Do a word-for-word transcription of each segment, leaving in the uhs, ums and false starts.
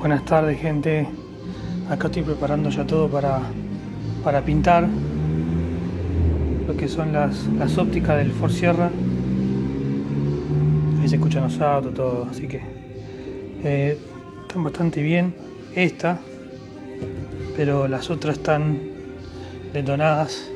Buenas tardes, gente. Acá estoy preparando ya todo para, para pintar lo que son las, las ópticas del Ford Sierra. Ahí se escuchan los autos, todo, así que eh, están bastante bien. Esta, pero las otras están detonadas.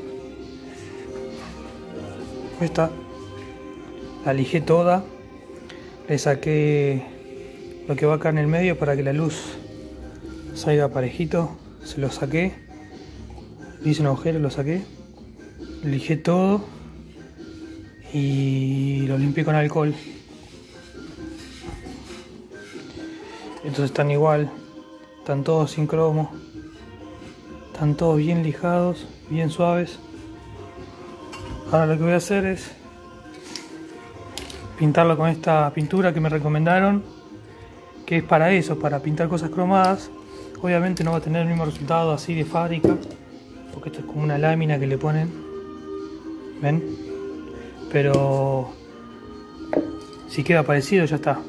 Esta la lijé toda, le saqué lo que va acá en el medio para que la luz salga parejito, se lo saqué, le hice un agujero, lo saqué, lijé todo y lo limpié con alcohol. Entonces están igual, están todos sin cromo, están todos bien lijados, bien suaves. Ahora lo que voy a hacer es pintarlo con esta pintura que me recomendaron, que es para eso, para pintar cosas cromadas. Obviamente no va a tener el mismo resultado así de fábrica, porque esto es como una lámina que le ponen, ¿ven? Pero si queda parecido ya está.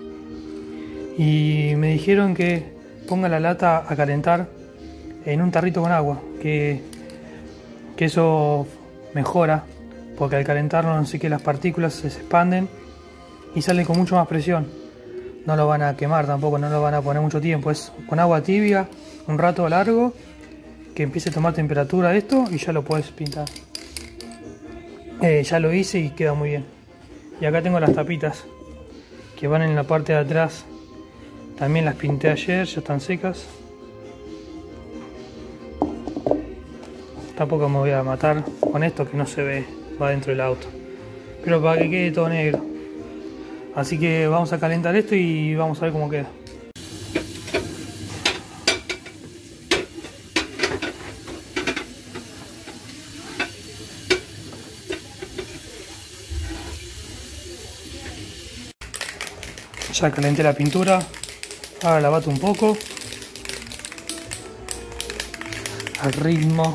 Y me dijeron que ponga la lata a calentar en un tarrito con agua, que, que eso mejora, porque al calentarlo no sé qué, las partículas se expanden y salen con mucho más presión. No lo van a quemar tampoco, no lo van a poner mucho tiempo, es con agua tibia, un rato largo, que empiece a tomar temperatura esto y ya lo puedes pintar. Eh, ya lo hice y queda muy bien. Y acá tengo las tapitas que van en la parte de atrás, también las pinté ayer, ya están secas. Tampoco me voy a matar con esto que no se ve, va dentro del auto, pero para que quede todo negro. Así que vamos a calentar esto y vamos a ver cómo queda. Ya calenté la pintura, ahora la bato un poco al ritmo.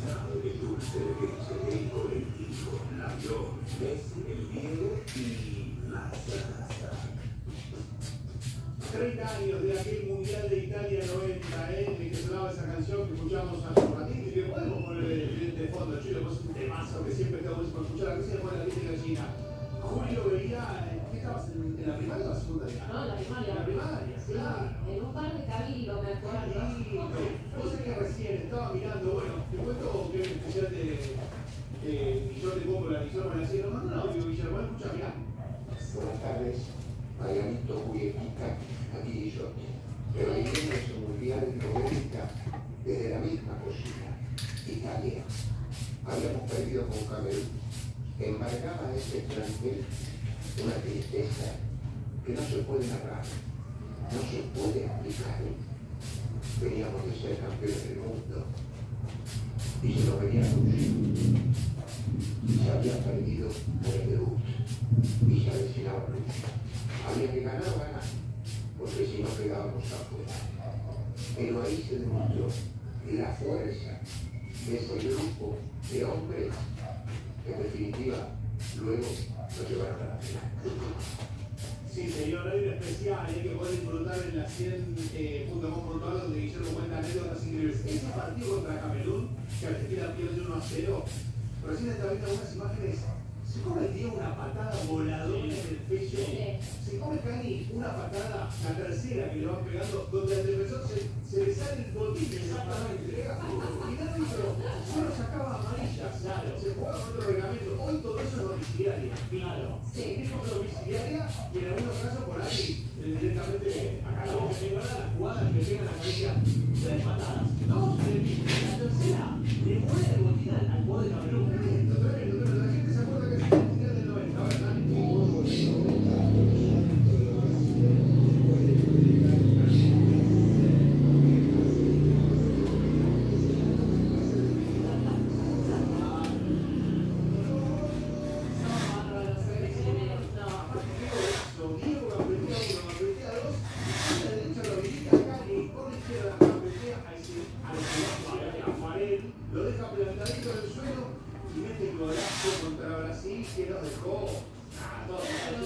condensado de dulce de leche del colectivo. Nació Messi, el Diego y Mazza. treinta años de aquel Mundial de Italia noventa, ¿eh? En el que sonaba esa canción que escuchamos hace un ratito y que podemos poner de, de fondo. Chile, pues un temazo que siempre está bueno escuchar. Aquí se le pone la lista gallina. Julio veía, ¿qué estabas en, en la primaria o la segunda? No, en la primaria. En la primaria, Sí, claro. en un par de cabildos, me acuerdo. Yo sé que recién estaba mirando, bueno, te cuento que es especial de eh, Millón de Cómola, y solo me la hacía, no manda un audio, Guillermo, escucha, mirá. Buenas tardes, Margarito Julieta, aquí Guillotti. Reunimos un mundial de noventa desde la misma cocina, Italia. Habíamos perdido con Camerún. Embargaba a ese extranjero una tristeza que no se puede narrar, no se puede explicar. Veníamos de ser campeones del mundo y se nos venía y se había perdido por el debut y se avecinaba lucha. Había que ganar o ganar, porque si no quedábamos afuera. Pero ahí se demostró la fuerza de ese grupo de hombres que en definitiva luego nos llevaron a la final. Sí, señor, hay un especial, hay que poder disfrutar en la cien punto com punto a r donde Guillermo cuenta anécdotas increíbles. Ese partido contra Camerún, que Argentina pierde uno a cero, recién está viendo algunas imágenes. Se come el tío una patada voladora en el pecho. Se come Cani una patada, la tercera que le van pegando, donde al defensor se, se le sale el botín exactamente. Y el árbitro solo sacaba amarillas. Claro. Se jugaba con otro reglamento. Hoy todo eso es domiciliaria. Claro. Sí. Es domiciliaria y en algunos casos por ahí directamente acá la voz de la jugada que pegan la cabeza. Tres patadas. Dos de la tercera le muere el botín al jugador de Camerún. Tremendo, tremendo, tremendo. La gente se acuerda que es el mundial del noventa, ¿verdad? Lo deja plantadito en el suelo y mete el golazo contra Brasil que nos dejó a todos.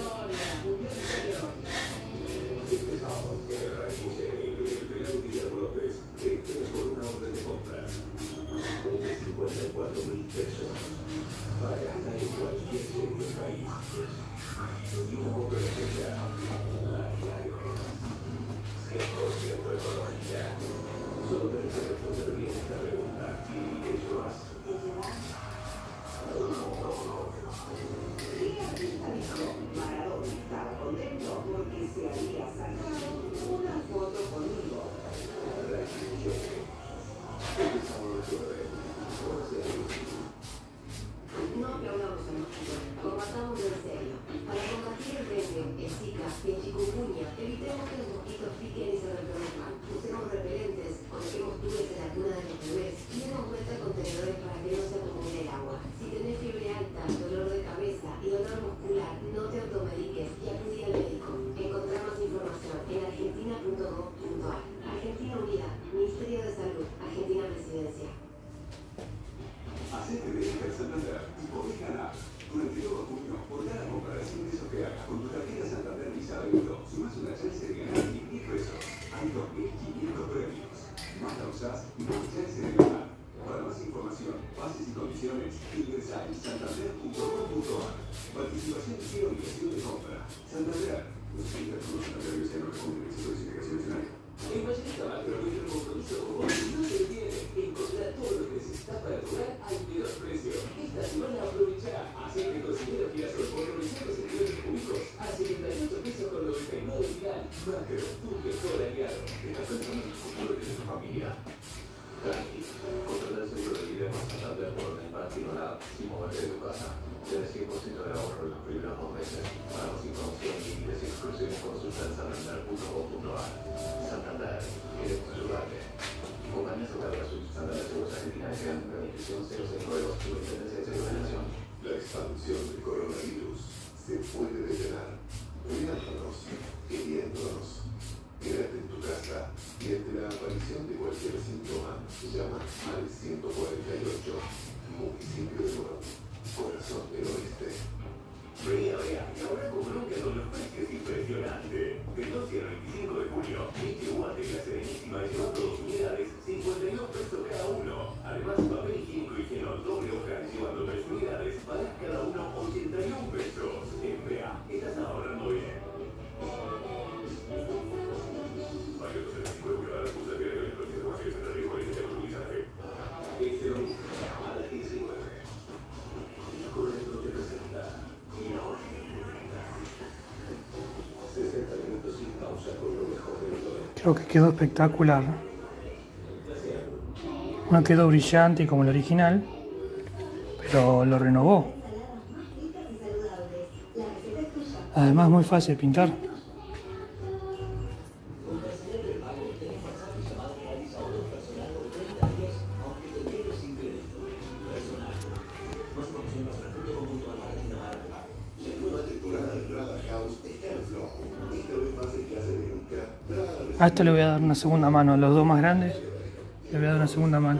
Este sábado en el ranking senior, el pelado Guillermo López te por una orden de compra de cincuenta y cuatro mil pesos para gastar en cualquier serie del país. Y una compra especial a diario. cien por ciento ecológica. Solo tenés que responder bien esta pregunta y eso hace. ¿Qué artista dijo? Maradona estaba contento porque se había sacado una foto conmigo. No aplaudamos a los chicos, combatamos en serio. Para combatir el dengue, el zika y el chikungunya, evitemos que los mosquitos piquen y se reproduzcan. Usemos repelentes, coloquemos tubes en la cuna de los bebés y demos vuelta a contenedores para que no se acumule el agua. Si tenés fiebre alta, dolor de cabeza y dolor muscular, no te automediques y acudí al médico. Encontrá más información en argentina punto gov punto a r. Argentina Unida, Ministerio de Salud, Argentina Presidencia. Hacete de Santander y podés ganar. Durante todo junio, por cada compra de cien pesos que hagas con tu tarjeta Santander Visa Débito, sumás una chance de ganar diez mil pesos. Hay dos mil quinientos premios. Más la usás y más chance de ganar. Para más información, bases y condiciones, ingresá en santander punto com punto a r. Participación y obligación de compra. Santander. Los clientes con los sanitarios se no responden a solicitación nacional. En Vallecita Macro, nuestro compromiso con vos no se detiene. Encontrá todo lo que necesitas para tu hogar al menor precio. Esta semana aprovecha aceite cocinero girasol por novecientos centímetros cúbicos a setenta y ocho pesos con noventa y nueve final. Macro, tu mejor aliado. ¿Estás pensando en el futuro de tu familia? Tranqui, contratar el seguro de vida con Santander por orden particular sin moverte de tu casa. Tienes cien por ciento de ahorro en los primeros dos meses. Para más información y límites exclusivos, consulta en santander punto com punto a r. Santander, queremos ayudarte. Compañía Asegurada Gratuita. Santander Seguros Argentina S A Permisión cero seis nueve dos, Superintendencia de Seguros de la Nación. La expansión del coronavirus se puede detener cuidándonos, queriéndonos. Quédate en tu casa y ante la aparición de cualquier síntoma, llama al ciento cuarenta y ocho. Creo que quedó espectacular. No quedó brillante como el original, pero lo renovó. Además, muy fácil de pintar. A esto le voy a dar una segunda mano, a los dos más grandes le voy a dar una segunda mano.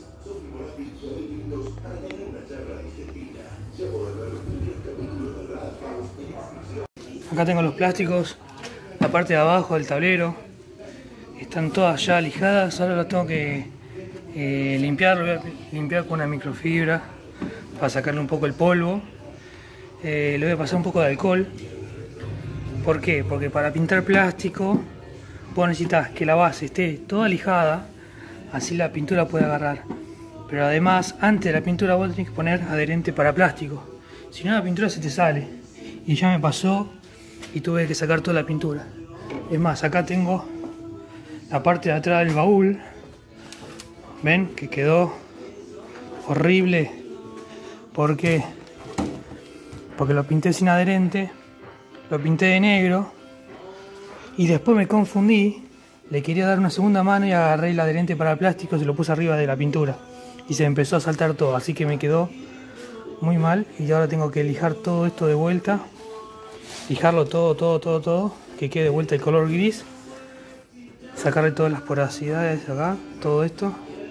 Acá tengo los plásticos, la parte de abajo del tablero, están todas ya lijadas, ahora las tengo que eh, limpiar, lo voy a limpiar con una microfibra para sacarle un poco el polvo. Eh, le voy a pasar un poco de alcohol. ¿Por qué? Porque para pintar plástico vos necesitas que la base esté toda lijada, así la pintura puede agarrar. Pero además, antes de la pintura vos tenés que poner adherente para plástico, si no la pintura se te sale. Y ya me pasó y tuve que sacar toda la pintura. Es más, acá tengo la parte de atrás del baúl. ¿Ven? Que quedó horrible. ¿Por qué? Porque lo pinté sin adherente, lo pinté de negro y después me confundí, le quería dar una segunda mano y agarré el adherente para el plástico, se lo puse arriba de la pintura y se empezó a saltar todo, así que me quedó muy mal y ahora tengo que lijar todo esto de vuelta, lijarlo todo, todo, todo, todo, que quede de vuelta el color gris, sacarle todas las porosidades acá, todo esto.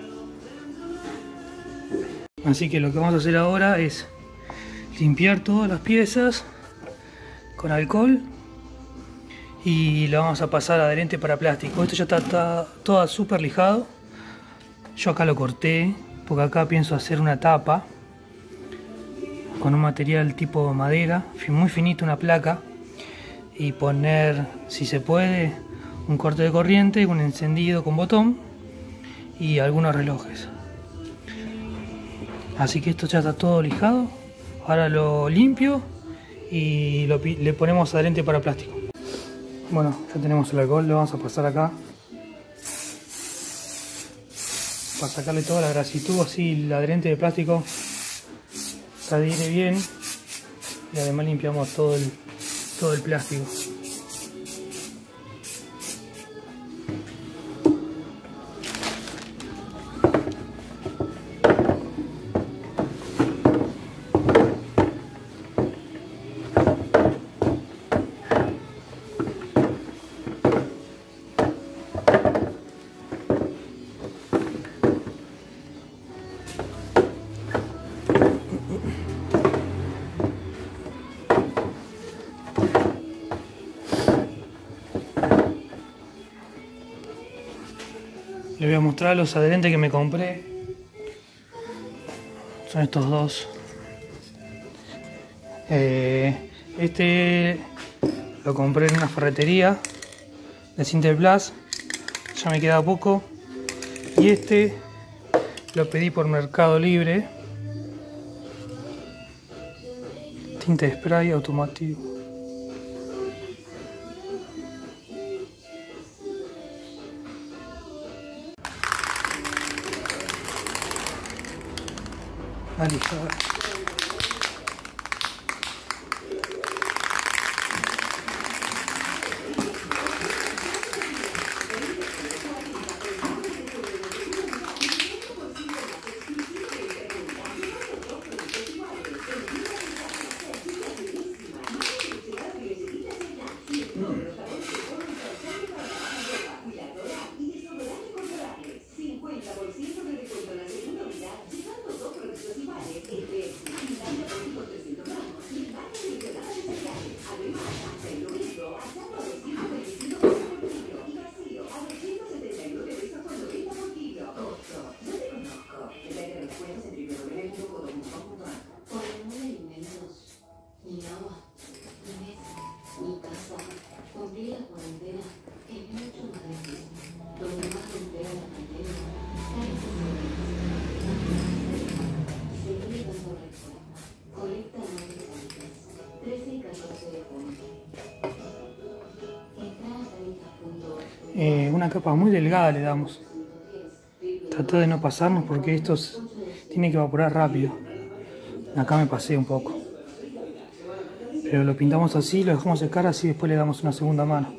Así que lo que vamos a hacer ahora es limpiar todas las piezas con alcohol y lo vamos a pasar a adherente para plástico. Esto ya está, está todo súper lijado. Yo acá lo corté porque acá pienso hacer una tapa con un material tipo madera, muy finito, una placa, y poner, si se puede, un corte de corriente, un encendido con botón y algunos relojes. Así que esto ya está todo lijado. Ahora lo limpio y lo, le ponemos adherente para plástico. Bueno, ya tenemos el alcohol, lo vamos a pasar acá para sacarle toda la grasitud, así el adherente de plástico se adhiere bien y además limpiamos todo el, todo el plástico. Les voy a mostrar los adherentes que me compré. Son estos dos. Eh, este lo compré en una ferretería de Sinterplas. Ya me queda poco. Y este lo pedí por Mercado Libre. Tinta de spray automático. Vale, cincuenta por ciento de descuento en la segunda unidad, llevando dos productos iguales entre eh, una capa muy delgada le damos. Tratar de no pasarnos porque esto tiene que evaporar rápido. Acá me pasé un poco. Pero lo pintamos así, lo dejamos secar así, después le damos una segunda mano.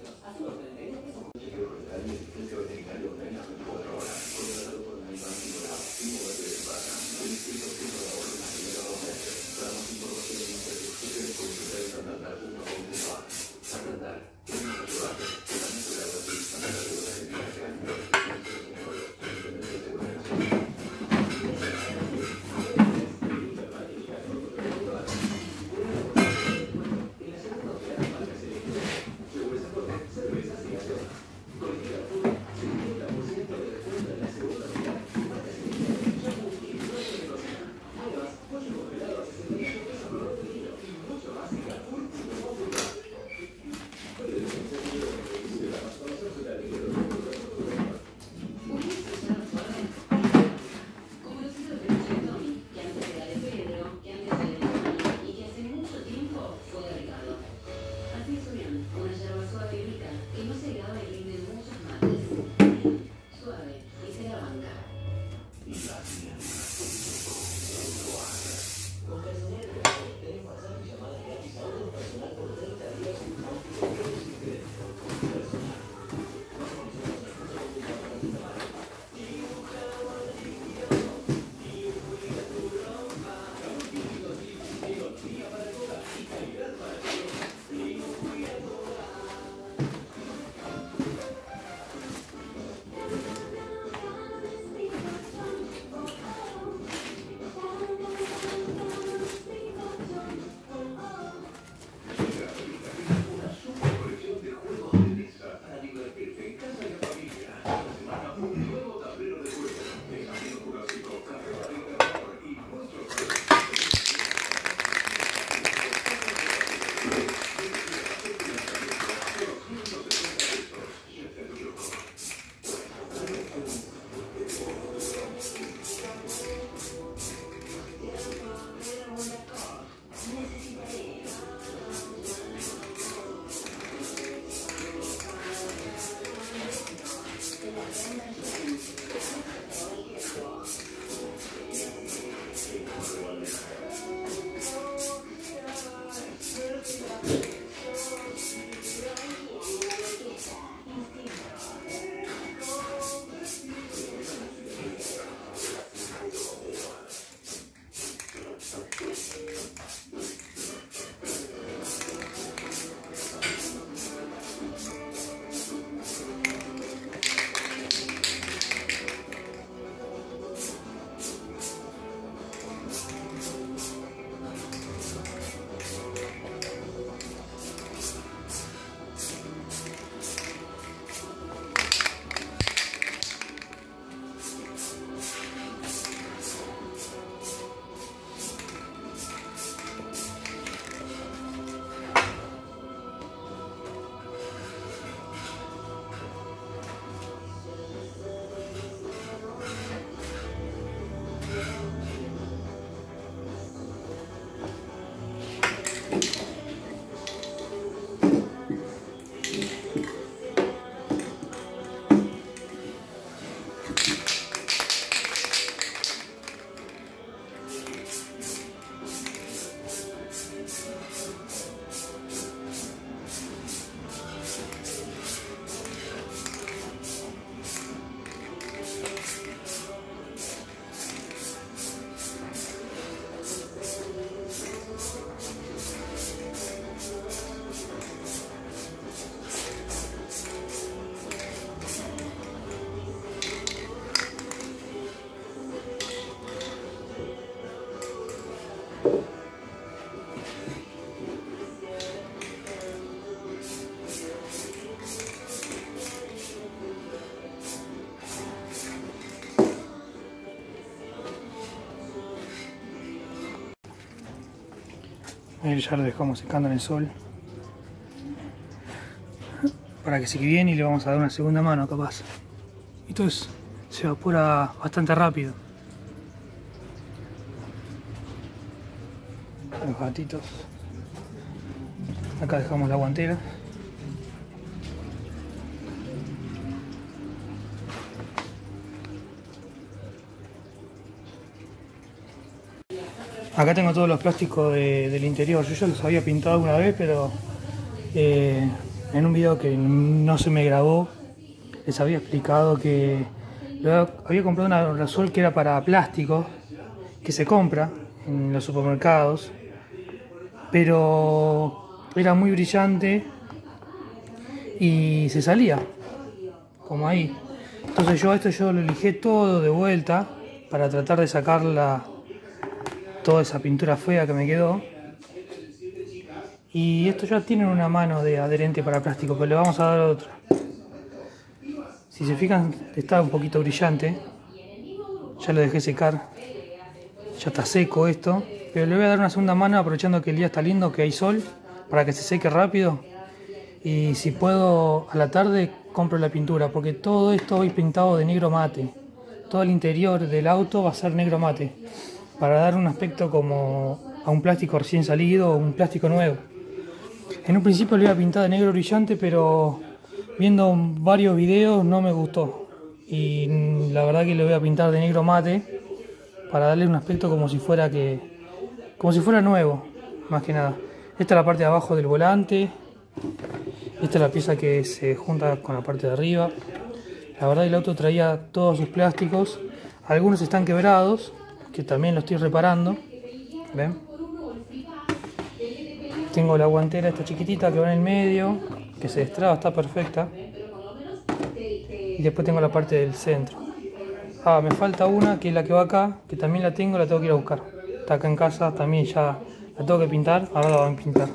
Ahí ya lo dejamos secando en el sol para que seque bien y le vamos a dar una segunda mano capaz. Esto es, se evapora bastante rápido. Los gatitos. Acá dejamos la guantera. Acá tengo todos los plásticos de, del interior. Yo ya los había pintado alguna vez, pero eh, en un video que no se me grabó les había explicado que había comprado un aerosol que era para plástico, que se compra en los supermercados, pero era muy brillante y se salía, como ahí. Entonces yo a esto yo lo lijé todo de vuelta para tratar de sacar la, toda esa pintura fea que me quedó. Y esto ya tiene una mano de adherente para plástico, pero le vamos a dar otra. Si se fijan, está un poquito brillante. Ya lo dejé secar. Ya está seco esto. Pero le voy a dar una segunda mano aprovechando que el día está lindo, que hay sol, para que se seque rápido. Y si puedo a la tarde compro la pintura, porque todo esto hoy pintado de negro mate. Todo el interior del auto va a ser negro mate, para dar un aspecto como a un plástico recién salido o un plástico nuevo. En un principio lo iba a pintar de negro brillante, pero viendo varios videos no me gustó. Y la verdad que lo voy a pintar de negro mate para darle un aspecto como si fuera que como si fuera nuevo, más que nada. Esta es la parte de abajo del volante. Esta es la pieza que se junta con la parte de arriba. La verdad el auto traía todos sus plásticos. Algunos están quebrados, que también lo estoy reparando. ¿Ven? Tengo la guantera esta chiquitita que va en el medio, que se destraba, está perfecta. Y después tengo la parte del centro. Ah, me falta una, que es la que va acá, que también la tengo, la tengo que ir a buscar. Está acá en casa, también ya la tengo que pintar, ahora la van a pintar.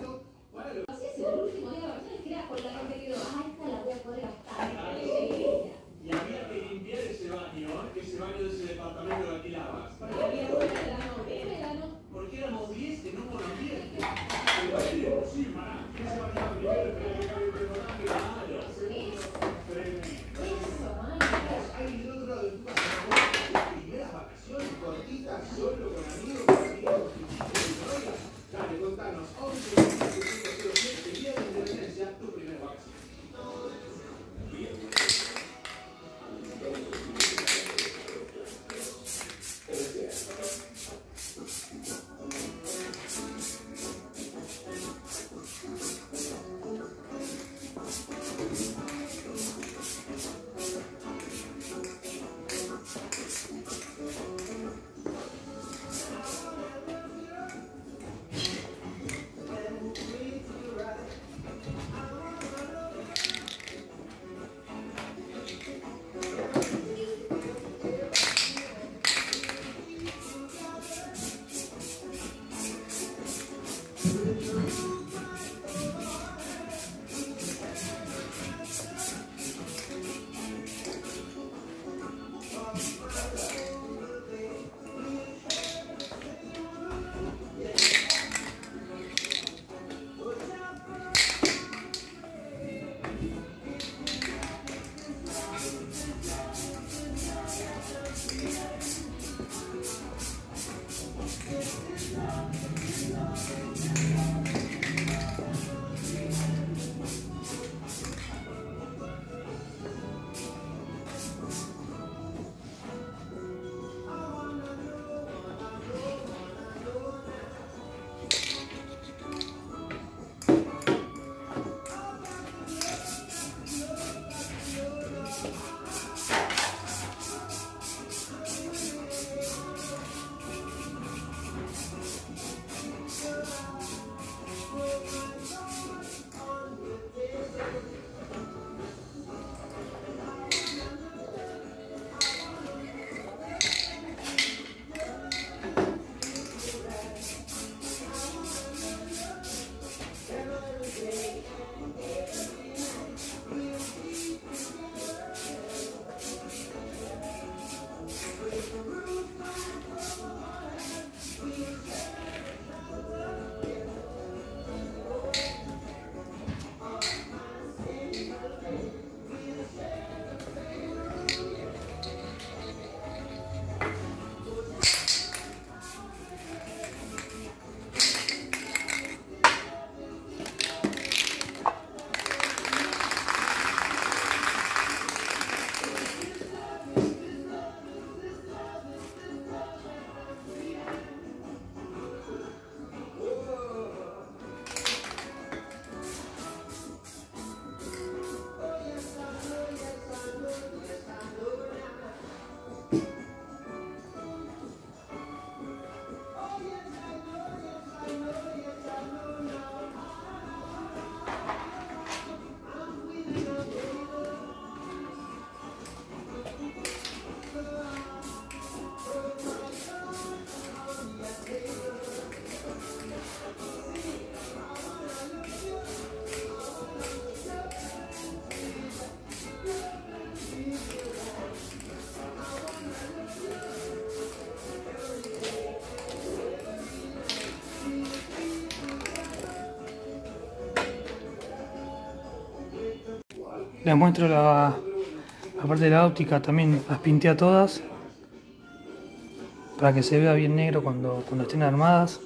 Les muestro la, la parte de la óptica, también las pinté a todas para que se vea bien negro cuando, cuando estén armadas.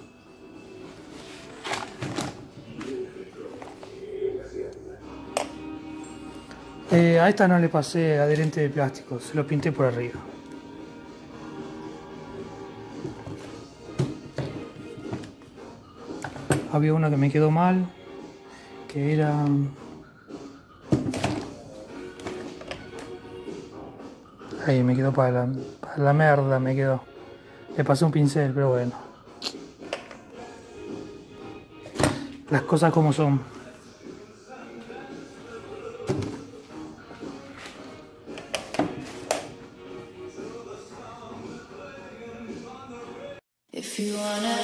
Eh, a esta no le pasé adherente de plástico, se lo pinté por arriba. Había una que me quedó mal, que era... Ahí me quedó para la, para la merda, me quedó. Le pasé un pincel, pero bueno. Las cosas como son. If you wanna